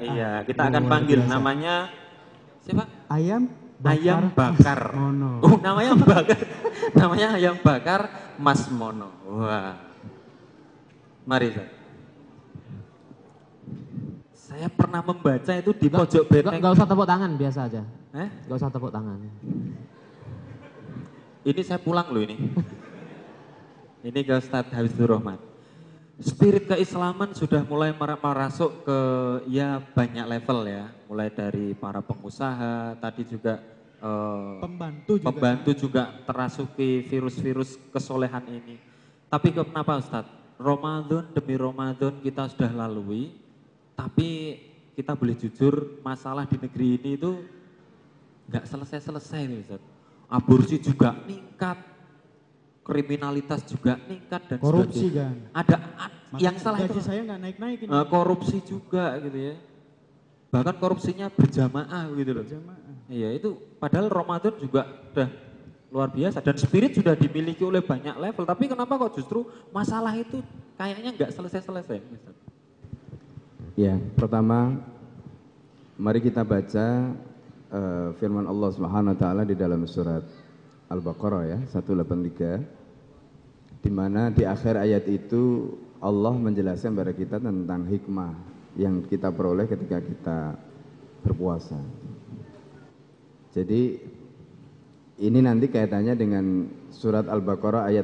Iya, kita akan panggil namanya siapa? Ayam Ayam bakar. Mono. Oh, namanya bakar. Namanya ayam bakar Mas Mono. Wah. Mari, Zat. Saya pernah membaca itu di pojok benteng. Gak usah tepuk tangan, biasa aja. Gak usah tepuk tangan. Ini saya pulang loh ini. Ini ke Ustadz Habibur Rahman. Spirit keislaman sudah mulai merasuk ke ya banyak level ya. Mulai dari para pengusaha, tadi juga pembantu juga terasuki virus-virus kesolehan ini. Tapi kenapa Ustadz? Ramadan demi Ramadan kita sudah lalui, tapi kita boleh jujur masalah di negeri ini itu nggak selesai-selesai nih Ustadz. Aborsi juga meningkat, kriminalitas juga meningkat dan korupsi kan. Ada makanya yang salah gaji itu saya nggak naik-naik ini. Korupsi juga gitu ya. Bahkan korupsinya berjamaah gitu loh. Iya itu padahal Ramadan juga udah luar biasa dan spirit sudah dimiliki oleh banyak level. Tapi kenapa kok justru masalah itu kayaknya nggak selesai-selesai? Ya, pertama mari kita baca firman Allah Subhanahu wa taala di dalam surat Al-Baqarah ya 183, di mana di akhir ayat itu Allah menjelaskan kepada kita tentang hikmah yang kita peroleh ketika kita berpuasa. Jadi ini nanti kaitannya dengan surat Al-Baqarah ayat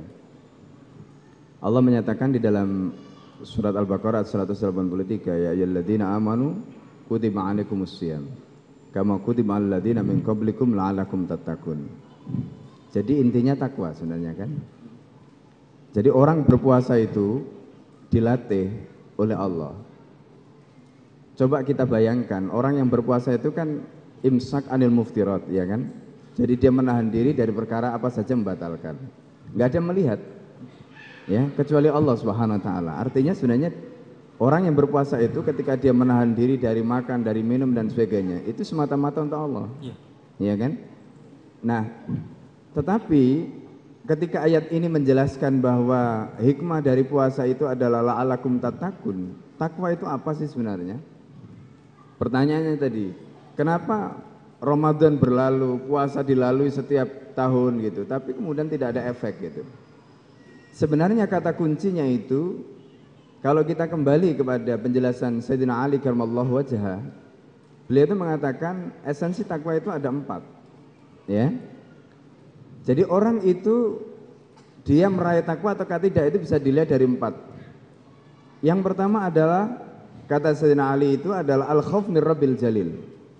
3. Allah menyatakan di dalam surat Al-Baqarah 183, ya ayyuhalladzina amanu kutiba alaikumussyiyam kama kutiba alal ladzina min qablikum la'allakum tattaqun. Jadi intinya takwa sebenarnya kan. Jadi orang berpuasa itu dilatih oleh Allah. Coba kita bayangkan orang yang berpuasa itu kan imsak anil muftirat ya kan. Jadi dia menahan diri dari perkara apa saja membatalkan. Enggak ada yang melihat. Ya, kecuali Allah Subhanahu wa taala. Artinya sebenarnya orang yang berpuasa itu ketika dia menahan diri dari makan, dari minum dan sebagainya, itu semata-mata untuk Allah. Iya. Iya kan? Nah, tetapi ketika ayat ini menjelaskan bahwa hikmah dari puasa itu adalah la'alakum tattaqun. Takwa itu apa sih sebenarnya? Pertanyaannya tadi, kenapa Ramadan berlalu, puasa dilalui setiap tahun gitu, tapi kemudian tidak ada efek gitu. Sebenarnya kata kuncinya itu, kalau kita kembali kepada penjelasan Sayyidina Ali karramallahu wajhah, beliau itu mengatakan esensi takwa itu ada 4. Ya. Jadi orang itu dia meraih takwa atau tidak itu bisa dilihat dari 4. Yang pertama adalah kata Sayyidina Ali itu adalah al-khauf mir rabbil jalil.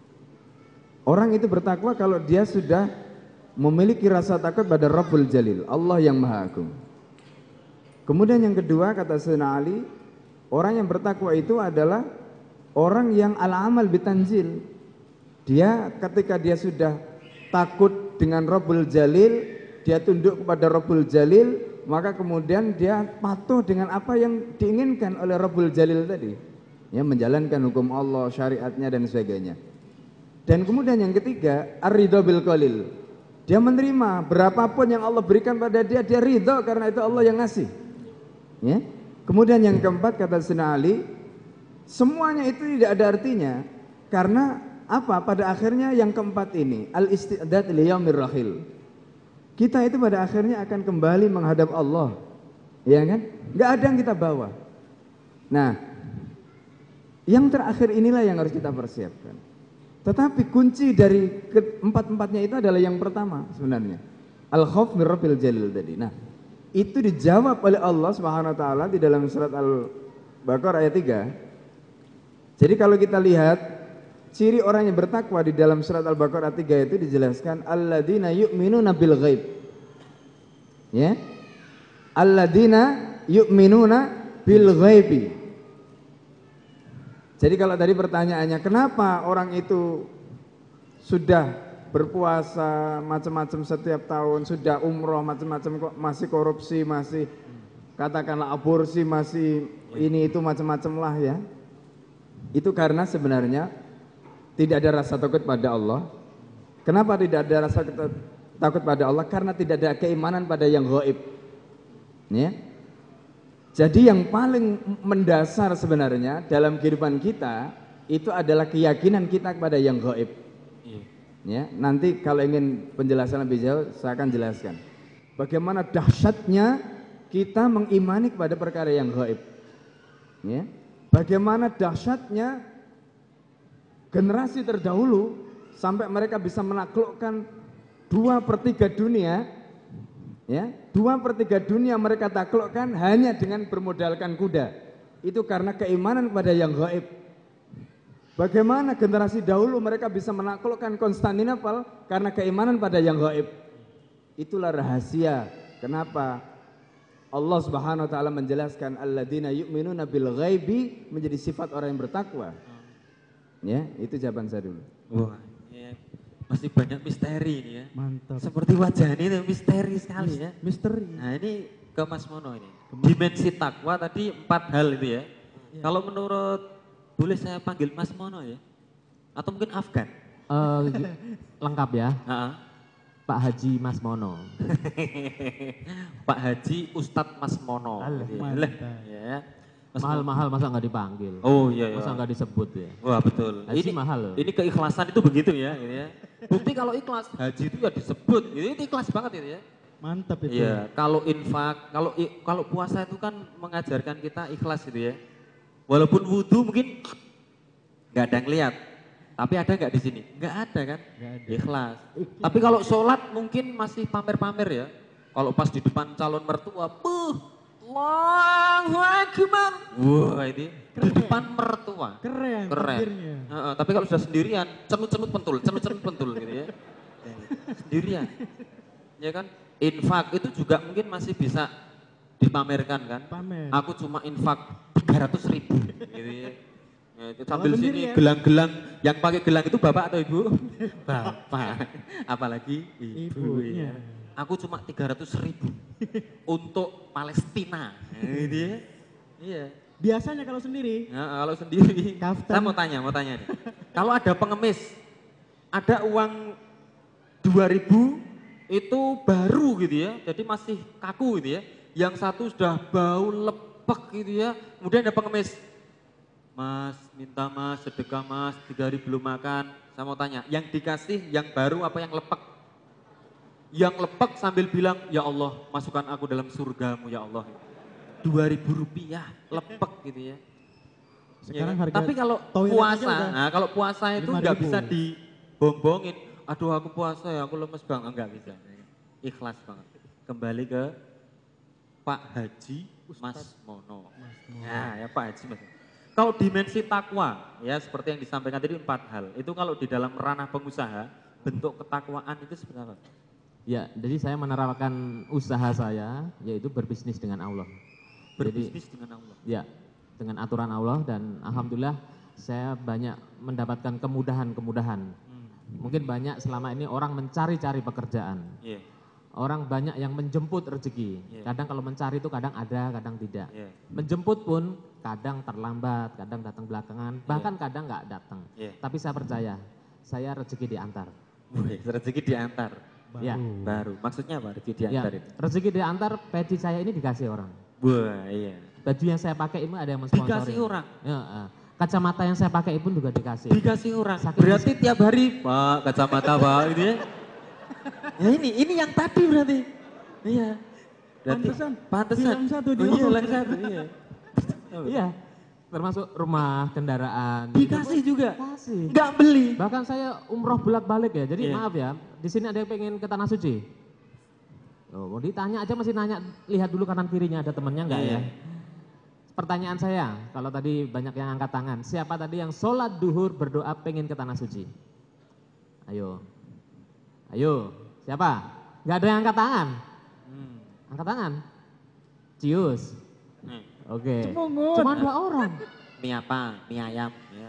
Orang itu bertakwa kalau dia sudah memiliki rasa takut pada Rabbul Jalil, Allah yang Maha Agung. Kemudian yang kedua kata Sayyidina Ali, orang yang bertakwa itu adalah orang yang al-amal bitanzil. Dia ketika dia sudah takut dengan Rabbul Jalil, dia tunduk kepada Rabbul Jalil, maka kemudian dia patuh dengan apa yang diinginkan oleh Rabbul Jalil tadi. Ya, menjalankan hukum Allah, syariatnya dan sebagainya. Dan kemudian yang ketiga, ar-ridha bil qalil. Dia menerima berapapun yang Allah berikan pada dia, dia ridha karena itu Allah yang ngasih. Ya. Kemudian yang keempat kata Sayyidina Ali, semuanya itu tidak ada artinya karena apa? Pada akhirnya yang keempat ini, al-isti'dad li yaumir rahil. Kita itu pada akhirnya akan kembali menghadap Allah. Ya kan? Enggak ada yang kita bawa. Nah, yang terakhir inilah yang harus kita persiapkan. Tetapi kunci dari keempat-empatnya itu adalah yang pertama sebenarnya. Al-khauf mir rabbil jalil tadi. Nah, itu dijawab oleh Allah Subhanahu wa taala di dalam surat Al-Baqarah ayat 3. Jadi kalau kita lihat ciri orang yang bertakwa di dalam surat Al-Baqarah 3 itu dijelaskan alladzina yu'minuna bil ghaib. Ya. Alladzina yu'minuna bil ghaibi. Jadi kalau tadi pertanyaannya kenapa orang itu sudah berpuasa macam-macam setiap tahun, sudah umroh macam-macam kok masih korupsi, masih katakanlah aborsi, masih ini itu macam-macam lah ya. Itu karena sebenarnya tidak ada rasa takut pada Allah. Kenapa tidak ada rasa takut pada Allah? Karena tidak ada keimanan pada yang gaib. Ya. Jadi yang paling mendasar sebenarnya dalam kehidupan kita itu adalah keyakinan kita kepada yang gaib. Iya. Ya, nanti kalau ingin penjelasan lebih jauh saya akan jelaskan. Bagaimana dahsyatnya kita mengimani kepada perkara yang gaib. Ya. Bagaimana dahsyatnya generasi terdahulu sampai mereka bisa menaklukkan 2/3 dunia. Ya, 2/3 dunia mereka taklukkan hanya dengan bermodalkan kuda. Itu karena keimanan kepada yang gaib. Bagaimana generasi dahulu mereka bisa menaklukkan Konstantinopel karena keimanan pada yang gaib. Itulah rahasia kenapa Allah Subhanahu wa taala menjelaskan alladzina yu'minuna bil ghaibi menjadi sifat orang yang bertakwa. Ya, itu jawaban saya dulu. Wah, ya. Masih banyak misteri ini ya. Mantap. Seperti wajah ini tuh misteri sekali ya. Misteri. Nah ini ke Mas Mono ini. Dimensi takwa tadi 4 hal itu ya. Kalau menurut, boleh saya panggil Mas Mono ya? Atau mungkin Afgan? Lengkap ya, Heeh. Pak Haji Mas Mono. Pak Haji Ustadz Mas Mono. Alah, gitu ya. mantap. Lah, ya. Mas Mono. Mahal-mahal masa nggak dipanggil? Oh iya, iya. Masa nggak disebut ya? Wah betul. Haji mahal loh. Ini keikhlasan itu begitu ya, gitu ya. Bukti kalau ikhlas, haji itu ya disebut, gitu. Itu ikhlas banget itu ya. Mantap itu. Iya, kalau infak, kalau puasa itu kan mengajarkan kita ikhlas gitu ya. Walaupun wudhu mungkin nggak ada yang lihat, tapi ada nggak di sini? Nggak ada kan? Nggak ada. Ikhlas. Tapi kalau sholat mungkin masih pamer-pamer ya. Kalau pas di depan calon mertua, Allahu Akbar. Wah ini di depan mertua. Keren. Keren. takbirnya. Tapi kalau sudah sendirian, cenut-cenut pentul gitu ya. Sendirian. Ya kan? Infak itu juga mungkin masih bisa dipamerkan kan. Pamer. Aku cuma infak 300.000 gitu ya. Ya, itu sambil Kalau sini sendiri ya? gelang-gelang, yang pakai gelang itu bapak atau ibu? Bapak. Apalagi ibu Ibunya. ya. Aku cuma 300.000 untuk Palestina. Nah, gitu ya. Iya. Biasanya kalau sendiri, Nah, kalau sendiri, Kaftan. saya mau tanya nih. Kalau ada pengemis, ada uang 2.000 itu baru gitu ya, jadi masih kaku gitu ya. Yang satu sudah bau lepek gitu ya, kemudian ada pengemis. Mas, minta mas, sedekah mas, 3 hari belum makan. Saya mau tanya, yang dikasih yang baru apa yang lepek? Yang lepek sambil bilang, ya Allah masukkan aku dalam surgamu ya Allah. 2.000 rupiah lepek gitu ya. sekarang Ya, harga tapi kalau toilet puasa, aja udah nah kalau puasa itu 5.000. nggak bisa dibombongin. Aduh aku puasa ya, aku lemes banget, nggak bisa. Ikhlas banget. Kembali ke Pak Haji Mas Mono. Nah ya Pak Haji Mas. Kalau dimensi takwa, ya seperti yang disampaikan tadi 4 hal. Itu kalau di dalam ranah pengusaha, bentuk ketakwaan itu seperti apa? Ya, jadi saya menerapkan usaha saya, yaitu berbisnis dengan Allah. Berbisnis dengan Allah. Ya, dengan aturan Allah dan alhamdulillah saya banyak mendapatkan kemudahan-kemudahan. Mungkin banyak selama ini orang mencari-cari pekerjaan. Iya. Orang banyak yang menjemput rezeki. Iya. Kadang kalau mencari itu kadang ada, kadang tidak. Iya. Menjemput pun kadang terlambat, kadang datang belakangan, bahkan kadang nggak datang. Iya. Tapi saya percaya, saya rezeki diantar. Wih, rezeki diantar. baru. Ya. Baru. Maksudnya apa rezeki Ya, diantar itu? rezeki diantar, peci saya ini dikasih orang. Wah iya. Baju yang saya pakai itu ada yang mensponsori. Dikasih orang? Ya, kacamata yang saya pakai pun juga dikasih. Dikasih orang. Saking Berarti tiap hari, Pak, kacamata Pak, gitu ya. Ya ini yang tadi berarti. Iya. Berarti Pantesan. Hilang satu di Oh, iya, mobil. hilang satu, iya. Iya, termasuk rumah, kendaraan. Dikasih juga? Kasih. Enggak beli. Bahkan saya umroh bolak-balik ya. Jadi Iya. maaf ya, di sini ada yang pengen ke Tanah Suci. Oh, mau ditanya aja masih nanya, lihat dulu kanan kirinya ada temennya enggak Iya. ya? Pertanyaan saya, kalau tadi banyak yang angkat tangan, siapa tadi yang sholat duhur berdoa pengen ke Tanah Suci? Ayo, ayo, siapa? Enggak ada yang angkat tangan? Angkat tangan? Cius. Oke. Cemungut. Cuma 2 orang. Mie apa? Mie ayam. Ya.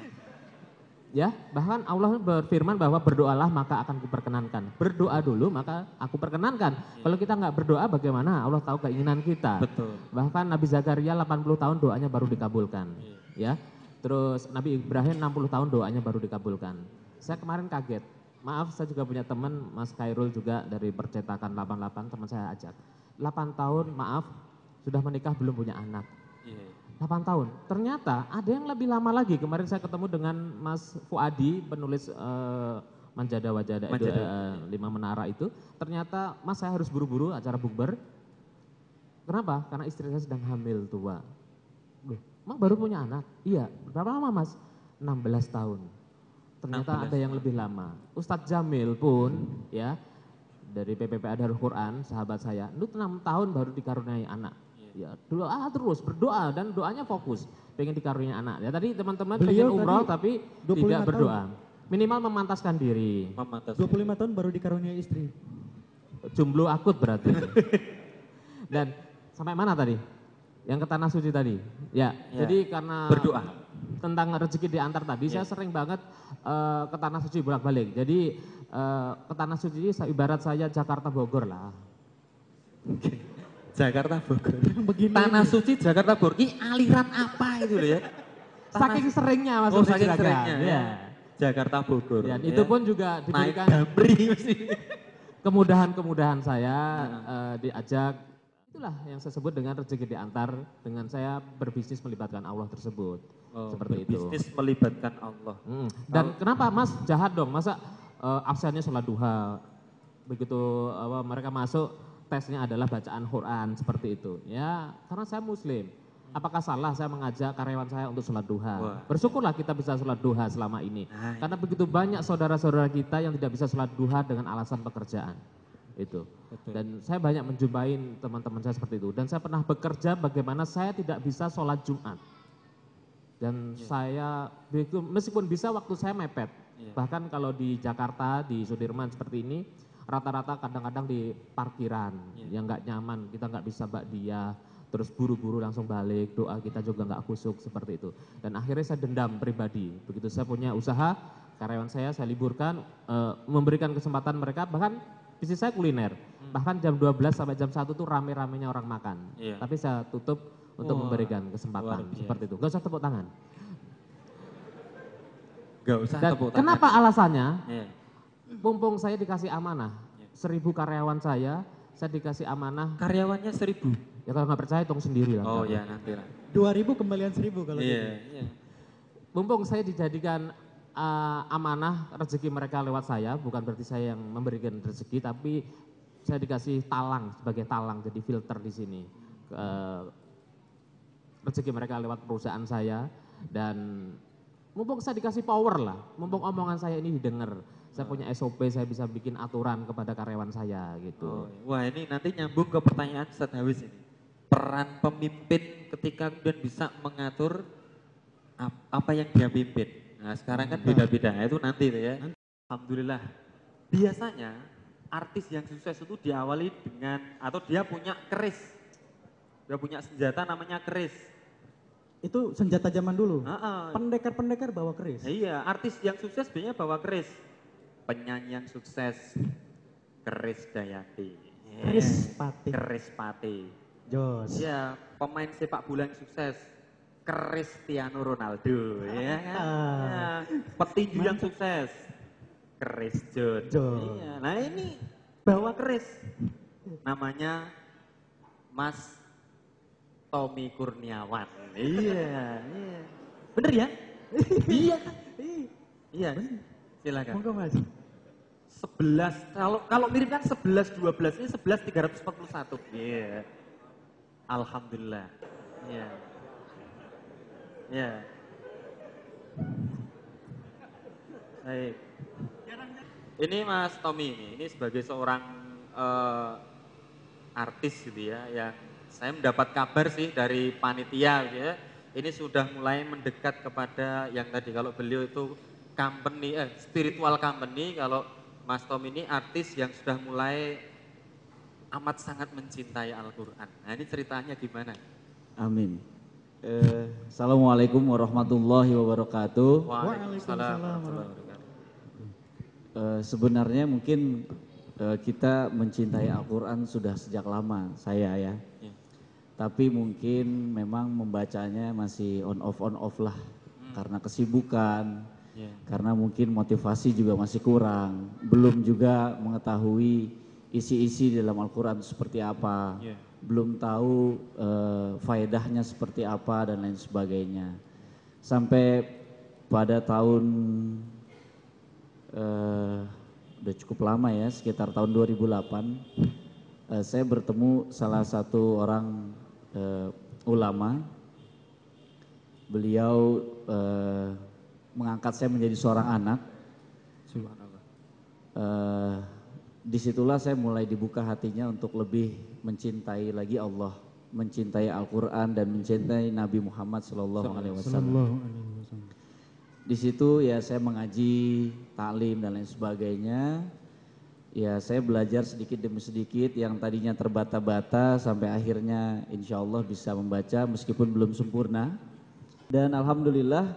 Ya, bahkan Allah berfirman bahwa berdoalah maka akan kuperkenankan. Berdoa dulu maka aku perkenankan. Kalau kita nggak berdoa bagaimana? Allah tahu keinginan kita. Betul. Bahkan Nabi Zakaria 80 tahun doanya baru dikabulkan. Ya. Terus Nabi Ibrahim 60 tahun doanya baru dikabulkan. Saya kemarin kaget. Maaf, saya juga punya teman, Mas Khairul juga dari percetakan 88, teman saya ajak. 8 tahun, maaf, sudah menikah belum punya anak. Iya. 8 tahun. Ternyata ada yang lebih lama lagi. Kemarin saya ketemu dengan Mas Fuadi, penulis Manjada Wajada itu, Manjada. 5 Menara itu. Ternyata Mas saya harus buru-buru acara bukber. Kenapa? Karena istri saya sedang hamil tua. Loh, Mas baru punya anak? Iya. Berapa lama Mas? 16 tahun. Ternyata 16 ada yang lebih lama. Ustadz Jamil pun ya dari PPPA Darul Quran, sahabat saya, itu 6 tahun baru dikaruniai anak. Ya, doa terus, berdoa dan doanya fokus, pengen dikaruniai anak. Ya tadi teman-teman pengen umroh tapi tidak berdoa. Minimal memantaskan diri. 25 tahun baru dikaruniai istri. Jomblo akut berarti. Dan sampai mana tadi? Yang ke tanah suci tadi. Ya, jadi karena berdoa tentang rezeki diantar tadi, saya sering banget ke tanah suci bolak-balik. Jadi ke tanah suci ibarat saya Jakarta Bogor lah. Jakarta Bogor. Begini Tanah suci Jakarta Bogor. Ini aliran apa itu loh ya? Saking seringnya Mas. Oh, saking Juragan. seringnya ya. Ya. Jakarta Bogor. Dan ya. itu pun juga diberikan naik Damri mesti. kemudahan-kemudahan saya diajak. Itulah yang saya sebut dengan rezeki diantar dengan saya berbisnis melibatkan Allah tersebut. Seperti itu. Bisnis melibatkan Allah. Dan kenapa Mas jahat dong? Masa absennya sholat duha? Begitu mereka masuk tesnya adalah bacaan Quran seperti itu. Ya, karena saya Muslim. Apakah salah saya mengajak karyawan saya untuk sholat duha? Wah. Bersyukurlah kita bisa sholat duha selama ini. Nah, Karena begitu banyak saudara-saudara kita yang tidak bisa sholat duha dengan alasan pekerjaan. Itu. Betul. Dan saya banyak menjumpai teman-teman saya seperti itu. Dan saya pernah bekerja bagaimana saya tidak bisa sholat Jumat. Dan saya meskipun bisa waktu saya mepet. Bahkan kalau di Jakarta, di Sudirman seperti ini, rata-rata kadang-kadang di parkiran yang nggak nyaman, kita nggak bisa dia, terus buru-buru langsung balik, doa kita juga nggak kusuk seperti itu. Dan akhirnya saya dendam pribadi, begitu saya punya usaha, karyawan saya liburkan, memberikan kesempatan mereka, bahkan bisnis saya kuliner, bahkan jam 12 sampai jam 1 tuh rame-ramenya orang makan, tapi saya tutup untuk memberikan kesempatan seperti itu, gak usah tepuk tangan. Gak usah Dan tepuk tangan. kenapa alasannya? Mumpung saya dikasih amanah, 1000 karyawan saya dikasih amanah. Karyawannya 1000. Ya kalau nggak percaya hitung sendiri lah. Oh ya nanti lah. 2000 kembalian 1000 kalau gitu. Iya. Mumpung saya dijadikan amanah rezeki mereka lewat saya, bukan berarti saya yang memberikan rezeki, tapi saya dikasih talang sebagai talang, jadi filter di sini. Rezeki mereka lewat perusahaan saya dan mumpung saya dikasih power lah, mumpung omongan saya ini didengar. Saya punya SOP, saya bisa bikin aturan kepada karyawan saya gitu. Wah ini nanti nyambung ke pertanyaan Ustadz Hawis ini. Peran pemimpin ketika kemudian bisa mengatur apa yang dia pimpin. Nah sekarang kan beda-beda, itu nanti ya. Alhamdulillah. Biasanya artis yang sukses itu diawali dengan, atau dia punya keris. Dia punya senjata namanya keris. Itu senjata zaman dulu. Pendekar-pendekar bawa keris. Iya, artis yang sukses biasanya bawa keris. Penyanyi yang sukses, keris Dayati. Keris Pati. Keris Pati. Jos. Iya, pemain sepak bola yang sukses, Cristiano Ronaldo. Ya kan? Ya. Petinju yang sukses, keris John. Iya. Nah ini bawa keris. Namanya Mas Tommy Kurniawan. Iya. Bener ya? Iya kan? Iya. Silakan. Monggo Mas. 11, kalau mirip kan 11, 12, ini 11, 341. Iya. Alhamdulillah. Iya. Iya. Baik. Ini Mas Tommy ini sebagai seorang artis gitu ya, yang saya mendapat kabar sih dari panitia gitu ya. Ini sudah mulai mendekat kepada yang tadi, kalau beliau itu company, spiritual company, kalau Mas Tom ini artis yang sudah mulai amat sangat mencintai Al-Quran. Nah ini ceritanya gimana? Amin. Assalamualaikum warahmatullahi wabarakatuh. Waalaikumsalam warahmatullahi wabarakatuh. Sebenarnya mungkin kita mencintai Al-Quran sudah sejak lama, saya ya. Tapi mungkin memang membacanya masih on off lah. Karena kesibukan, karena mungkin motivasi juga masih kurang. Belum juga mengetahui isi-isi dalam Al-Quran seperti apa, belum tahu faedahnya seperti apa dan lain sebagainya. Sampai pada tahun udah cukup lama ya, sekitar tahun 2008, saya bertemu salah satu orang ulama. Beliau mengangkat saya menjadi seorang anak. Disitulah saya mulai dibuka hatinya untuk lebih mencintai lagi Allah, mencintai Al-Quran dan mencintai Nabi Muhammad SAW. Di situ ya saya mengaji, taklim dan lain sebagainya. Ya saya belajar sedikit demi sedikit yang tadinya terbata-bata sampai akhirnya insya Allah bisa membaca meskipun belum sempurna. Dan alhamdulillah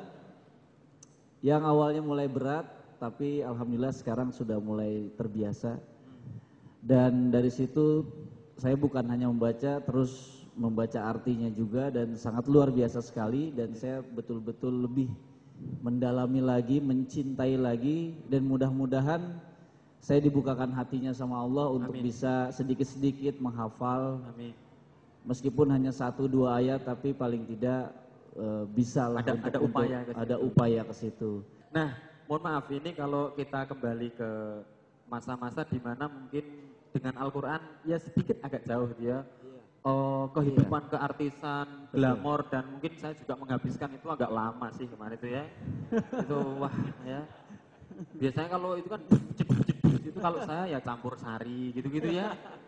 yang awalnya mulai berat tapi alhamdulillah sekarang sudah mulai terbiasa. Dan dari situ saya bukan hanya membaca, terus membaca artinya juga dan sangat luar biasa sekali dan saya betul-betul lebih mendalami lagi, mencintai lagi dan mudah-mudahan saya dibukakan hatinya sama Allah untuk bisa sedikit-sedikit menghafal. Meskipun hanya 1-2 ayat tapi paling tidak bisa lah ada upaya ke situ. Nah, mohon maaf ini kalau kita kembali ke masa-masa di mana mungkin dengan Al-Quran ya sedikit agak jauh dia. Kehidupan keartisan, glamor dan mungkin saya juga menghabiskan itu agak lama sih kemarin itu ya. Itu wah ya. Biasanya kalau itu kan itu kalau saya ya campur sari gitu-gitu ya.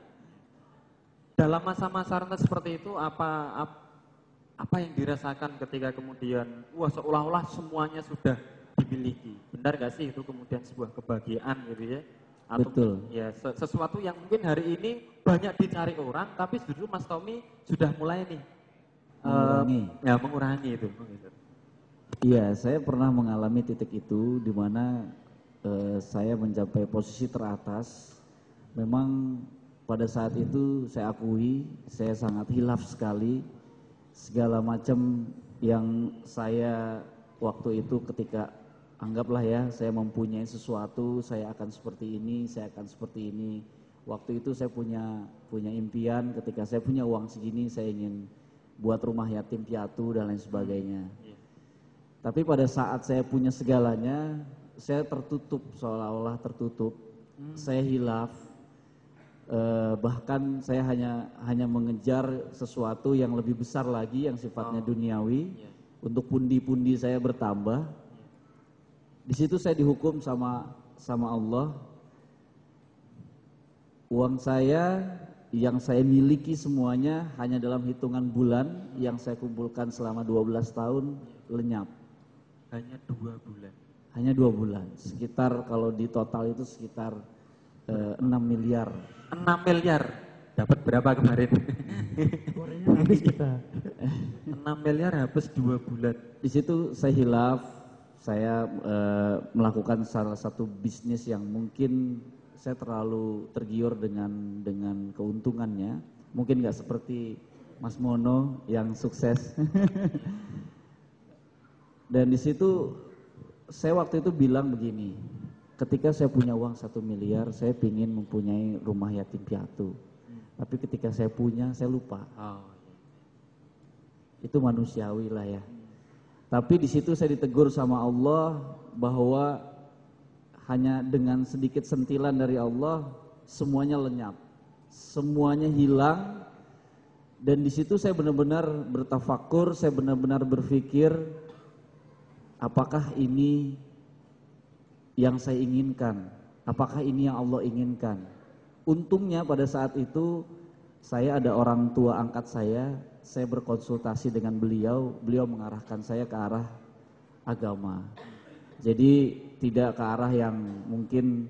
Dalam masa-masa rentan seperti itu apa yang dirasakan ketika kemudian wah seolah-olah semuanya sudah dimiliki. Benar gak sih itu kemudian sebuah kebahagiaan gitu ya? Atau betul. Ya sesuatu yang mungkin hari ini banyak dicari orang tapi justru Mas Tommy sudah mulai nih mengurangi itu. Iya, saya pernah mengalami titik itu di mana saya mencapai posisi teratas. Memang pada saat itu saya akui saya sangat hilaf sekali. Segala macam yang saya waktu itu ketika anggaplah ya saya mempunyai sesuatu, saya akan seperti ini, saya akan seperti ini. Waktu itu saya punya impian ketika saya punya uang segini saya ingin buat rumah yatim piatu dan lain sebagainya. Tapi pada saat saya punya segalanya, saya tertutup, seolah-olah tertutup. Saya hilaf, bahkan saya hanya mengejar sesuatu yang lebih besar lagi yang sifatnya duniawi. Untuk pundi-pundi saya bertambah. Di situ saya dihukum sama Allah. Uang saya yang saya miliki semuanya hanya dalam hitungan bulan yang saya kumpulkan selama 12 tahun lenyap. Hanya 2 bulan. Hanya 2 bulan. Sekitar kalau di total itu sekitar 6 miliar. 6 miliar. Dapat berapa kemarin? Gorengnya habis kita. 6 miliar habis 2 bulan. Di situ saya hilaf, saya melakukan salah satu bisnis yang mungkin saya terlalu tergiur dengan keuntungannya. Mungkin nggak seperti Mas Mono yang sukses. Dan di situ saya waktu itu bilang begini, ketika saya punya uang 1 miliar, saya ingin mempunyai rumah yatim piatu. Tapi ketika saya punya, saya lupa. Itu manusiawi lah ya. Tapi di situ saya ditegur sama Allah bahwa hanya dengan sedikit sentilan dari Allah semuanya lenyap, semuanya hilang. Dan di situ saya benar-benar bertafakur, saya benar-benar berpikir, apakah ini yang saya inginkan? Apakah ini yang Allah inginkan? Untungnya pada saat itu saya ada orang tua angkat saya berkonsultasi dengan beliau mengarahkan saya ke arah agama. Jadi tidak ke arah yang mungkin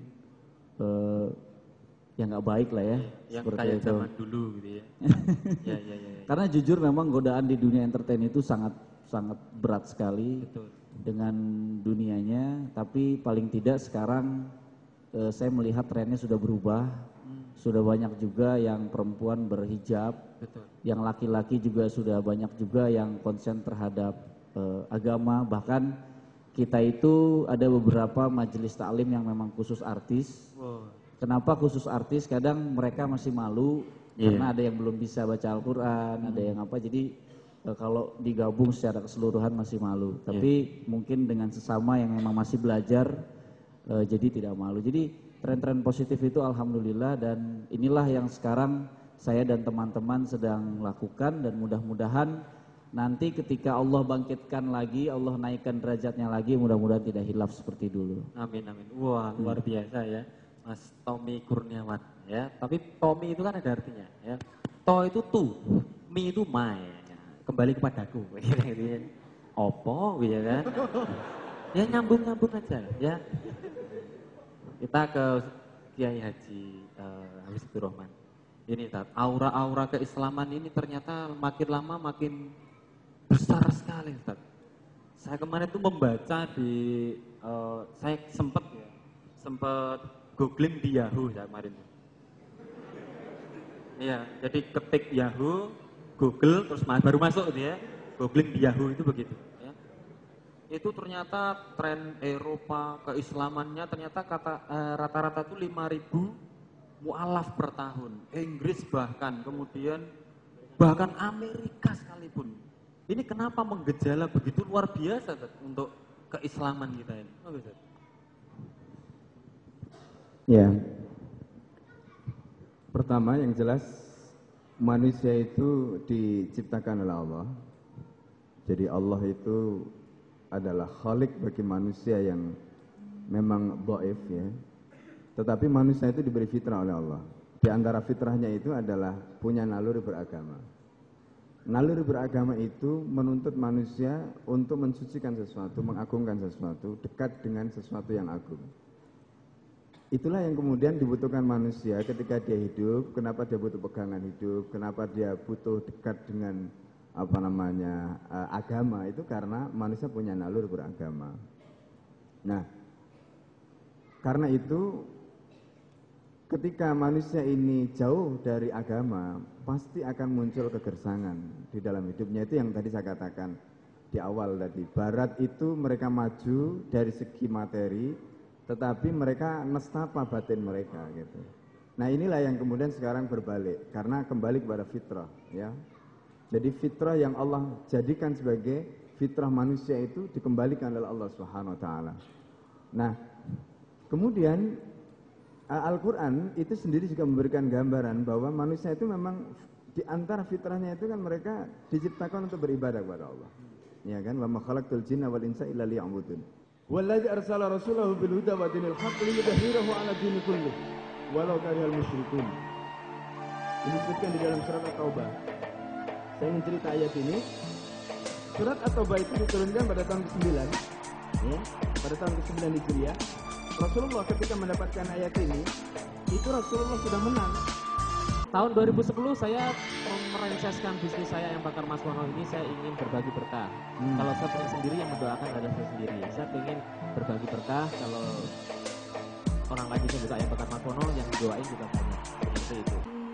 yang nggak baik lah ya. Yang seperti kayak itu. zaman dulu gitu ya. Ya. Karena jujur memang godaan di dunia entertain itu sangat berat sekali. Betul. Dengan dunianya, tapi paling tidak sekarang saya melihat trennya sudah berubah. Sudah banyak juga yang perempuan berhijab. Betul. Yang laki-laki juga sudah banyak juga yang konsen terhadap agama. Bahkan kita itu ada beberapa majelis taklim yang memang khusus artis. Kenapa khusus artis? Kadang mereka masih malu karena ada yang belum bisa baca Al-Quran, ada yang apa. Jadi kalau digabung secara keseluruhan masih malu. Tapi mungkin dengan sesama yang memang masih belajar, jadi tidak malu. Jadi tren-tren positif itu alhamdulillah, dan inilah yang sekarang saya dan teman-teman sedang lakukan, dan mudah-mudahan nanti ketika Allah bangkitkan lagi, Allah naikkan derajatnya lagi, mudah-mudahan tidak hilaf seperti dulu. Amin amin. Wah, luar biasa ya, Mas Tommy Kurniawan ya. Tapi Tommy itu kan ada artinya ya. To itu tu, mi itu mai. Kembali kepadaku. Opo ya kan? Ya nyambung-nyambung aja ya. Kita ke Kiai Haji Habibur Rahman. Ini Ustaz, aura-aura keislaman ini ternyata makin lama makin besar sekali Ustaz. Saya kemarin tuh membaca di, saya sempat googling di Yahoo ya kemarin. Iya, jadi ketik Yahoo, Google, terus baru masuk dia, googling di Yahoo itu begitu. Ya. Itu ternyata tren Eropa keislamannya ternyata rata-rata itu 5.000 mu'alaf per tahun. Inggris bahkan, kemudian bahkan Amerika sekalipun. Ini kenapa menggejala begitu luar biasa untuk keislaman kita ini? Oh, bisa. Ya, pertama yang jelas manusia itu diciptakan oleh Allah. Jadi Allah itu adalah khalik bagi manusia yang memang dhaif ya. Tetapi manusia itu diberi fitrah oleh Allah. Di antara fitrahnya itu adalah punya naluri beragama. Naluri beragama itu menuntut manusia untuk mensucikan sesuatu, mengagungkan sesuatu, dekat dengan sesuatu yang agung. Itulah yang kemudian dibutuhkan manusia ketika dia hidup. Kenapa dia butuh pegangan hidup? Kenapa dia butuh dekat dengan agama? Itu karena manusia punya naluri beragama. Nah, karena itu ketika manusia ini jauh dari agama, pasti akan muncul kegersangan di dalam hidupnya. Itu yang tadi saya katakan di awal tadi. Barat itu mereka maju dari segi materi, tetapi mereka nestapa batin mereka gitu. Nah inilah yang kemudian sekarang berbalik, karena kembali kepada fitrah ya. Jadi fitrah yang Allah jadikan sebagai fitrah manusia itu dikembalikan oleh Allah Subhanahu wa taala. Nah, kemudian Al-Qur'an itu sendiri juga memberikan gambaran bahwa manusia itu memang di antara fitrahnya itu kan mereka diciptakan untuk beribadah kepada Allah. Ya kan? Wa ma khalaqtul jinna wal insa illa liya'budun. Walladzi arsala rasulahu bil huda wa dinil haqq liyudhhirahu 'ala dini kullih walau karihal musyrikun. Disebutkan di dalam surat At-Taubah. Saya ingin cerita ayat ini. Surat At-Taubah itu diturunkan pada tahun ke-9 ya, pada tahun ke-9 Hijriah. Rasulullah ketika mendapatkan ayat ini, itu Rasulullah sudah menang. Tahun 2010 saya merenceskan bisnis saya yang Bakar Mas Wono ini, saya ingin berbagi berkah. Kalau saya punya sendiri, yang mendoakan adalah saya sendiri. Saya ingin berbagi berkah, kalau orang lainnya juga yang Bakar Mas Wono, yang doain juga banyak. Seperti itu.